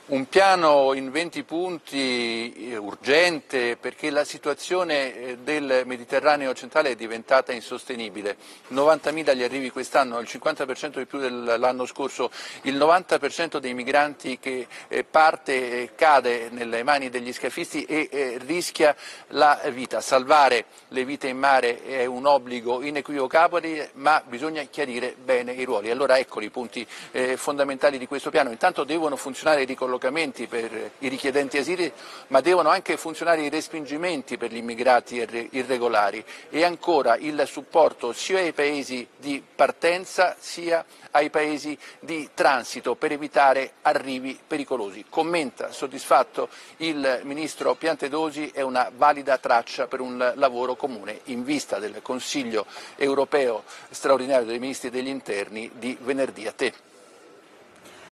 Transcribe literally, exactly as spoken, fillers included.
Un piano in venti punti urgente perché la situazione del Mediterraneo centrale è diventata insostenibile. novantamila gli arrivi quest'anno, il cinquanta per cento di più dell'anno scorso, il novanta per cento dei migranti che parte cade nelle mani degli scafisti e rischia la vita. Salvare le vite in mare è un obbligo inequivocabile, ma bisogna chiarire bene i ruoli. Allora ecco i punti fondamentali di questo piano. Intanto devono funzionare i ricollocamenti per i richiedenti asilo, ma devono anche funzionare i respingimenti per gli immigrati irregolari e ancora il supporto sia ai paesi di partenza sia ai paesi di transito per evitare arrivi pericolosi. Commenta soddisfatto il ministro Piantedosi, è una valida traccia per un lavoro comune in vista del Consiglio europeo straordinario dei ministri degli interni di venerdì. A te.